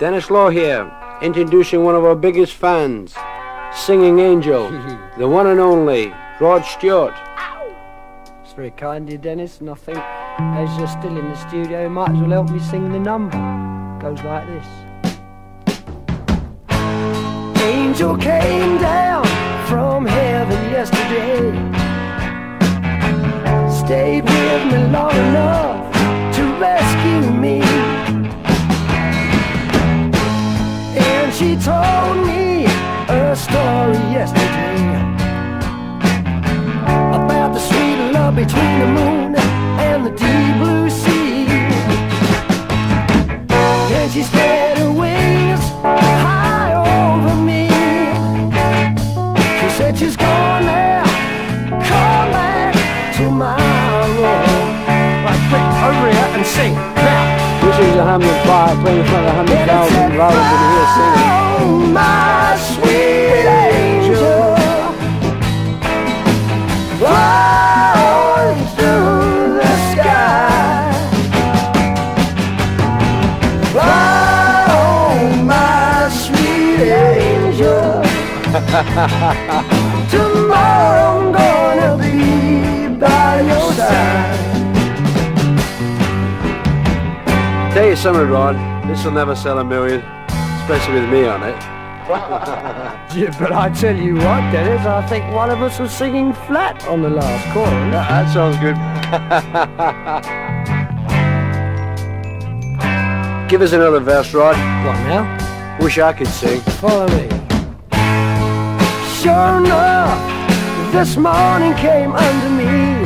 Dennis Law here, introducing one of our biggest fans, Singing Angel, the one and only Rod Stewart. It's very kind of you, Dennis, and I think as you're still in the studio, you might as well help me sing the number. It goes like this. Angel came down from heaven yesterday, stayed with me long enough to rescue me, and she told me a story yesterday about the sweet love between the moon and the deep blue sea. And she spread her wings high over me. She said she's gone now, come back tomorrow. Right, quick, over here and sing now. This is a Hamlet Bar playing in front of 100,000 rather than here singing. Oh, my sweet angel, flying through the sky. Fly, oh, my sweet angel. Tomorrow I'm gonna be by your side. Tell you something, Rod, this will never sell 1 million, especially with me on it. Yeah, but I tell you what, Dennis, I think one of us was singing flat on the last chorus. That sounds good. Give us another verse, Rod. What now? Wish I could sing. Follow me. Sure enough, this morning came under me,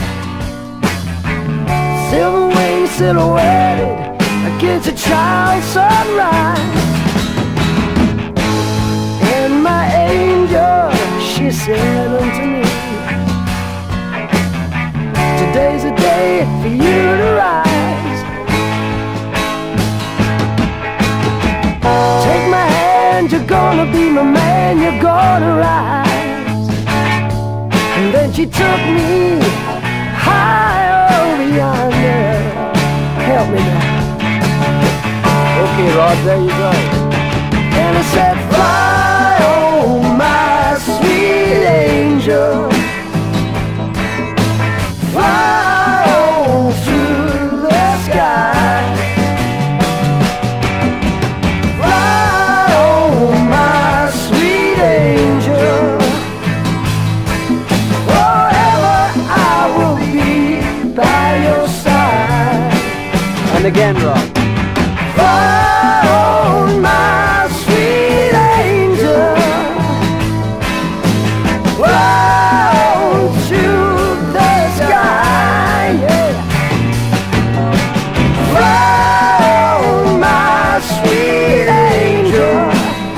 silver wings silhouetted against a child's sunrise. And my angel, she said unto me, today's a day for you to rise. Take my hand, you're gonna be my man, you're gonna rise. And then she took me high over yonder. Help me now. Okay, Rod, there you go. And I said, fly, oh my sweet angel, fly on through the sky. Fly, oh my sweet angel, forever I will be by your side. And again, Rod. Fly on my sweet angel, fly on to the sky, yeah. Fly on my sweet angel,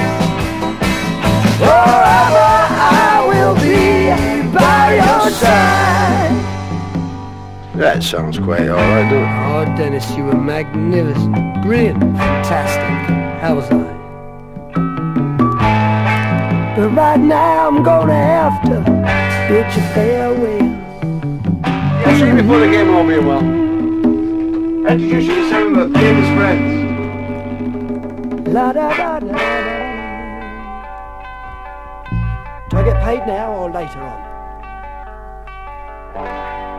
forever I will be by your side. That sounds quite alright, doesn't it? Oh, Dennis, you were magnificent, brilliant, fantastic. How was I? But right now I'm gonna have to bid you farewell. Yeah, see you before the game all being well. Introduce you to some of the famous friends. La da da da da. Do I get paid now or later on?